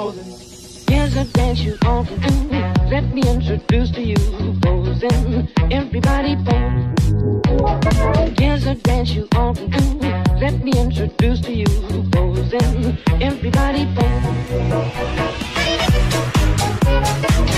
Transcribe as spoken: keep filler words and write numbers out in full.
Here's a dance you ought to do. Let me introduce to you posing. Everybody pose. Here's a dance you ought to do. Let me introduce to you posing. Everybody pose.